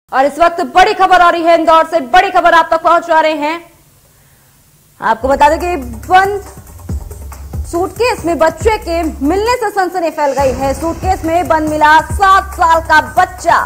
और इस वक्त बड़ी खबर आ रही है इंदौर से, बड़ी खबर आप तक पहुंचा रहे हैं। आपको बता दें कि बंद सूटकेस में बच्चे के मिलने से सनसनी फैल गई है। सूटकेस में बंद मिला 7 साल का बच्चा।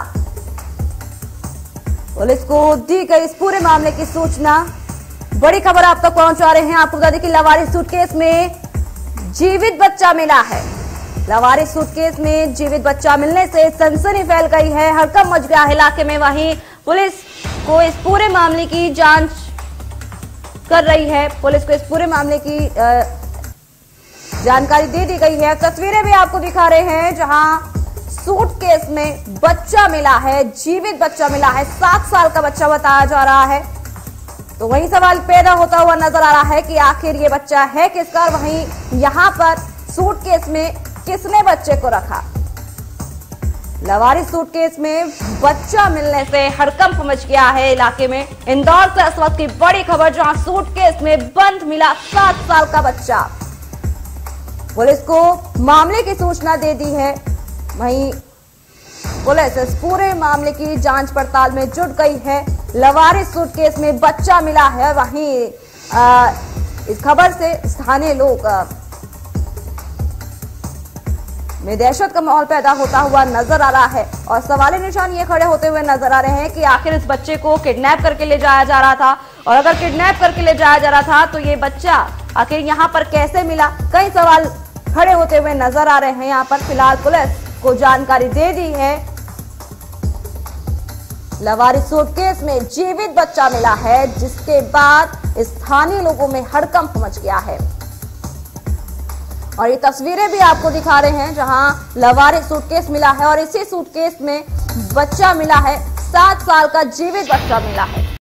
पुलिस को दी गई इस पूरे मामले की सूचना। बड़ी खबर आप तक पहुंचा रहे हैं। आपको बता दें कि लावारिस सूटकेस में जीवित बच्चा मिला है। लावारिस सूटकेस में जीवित बच्चा मिलने से सनसनी फैल गई है, हड़कंप मच गया है इलाके में। वहीं पुलिस को इस पूरे मामले की जांच कर रही है। पुलिस को इस पूरे मामले की जानकारी दे दी गई है। तस्वीरें भी आपको दिखा रहे हैं जहां सूटकेस में बच्चा मिला है, जीवित बच्चा मिला है, 7 साल का बच्चा बताया जा रहा है। तो वही सवाल पैदा होता हुआ नजर आ रहा है कि आखिर ये बच्चा है किसका। वहीं यहां पर सूटकेस में किसने बच्चे को रखा। लावारिस सूटकेस में बच्चा मिलने से हड़कंप मच गया है इलाके में। इंदौर से इस वक्त की बड़ी खबर, जहां सूटकेस में बंद मिला 7 साल का बच्चा। पुलिस को मामले की सूचना दे दी है। वहीं पुलिस इस पूरे मामले की जांच पड़ताल में जुट गई है। लावारिस सूटकेस में बच्चा मिला है। वहीं इस खबर से स्थानीय लोग में दहशत का माहौल पैदा होता हुआ नजर आ रहा है और सवाल निशान ये खड़े होते हुए नजर आ रहे हैं कि आखिर इस बच्चे को किडनैप करके ले जाया जा रहा था, और अगर किडनैप करके ले जाया जा रहा था तो ये बच्चा आखिर यहाँ पर कैसे मिला। कई सवाल खड़े होते हुए नजर आ रहे हैं। यहाँ पर फिलहाल पुलिस को जानकारी दे दी है। लावारिस सूटकेस में जीवित बच्चा मिला है, जिसके बाद स्थानीय लोगों में हड़कंप मच गया है। और ये तस्वीरें भी आपको दिखा रहे हैं जहां लावारिस सूटकेस मिला है और इसी सूटकेस में बच्चा मिला है, 7 साल का जीवित बच्चा मिला है।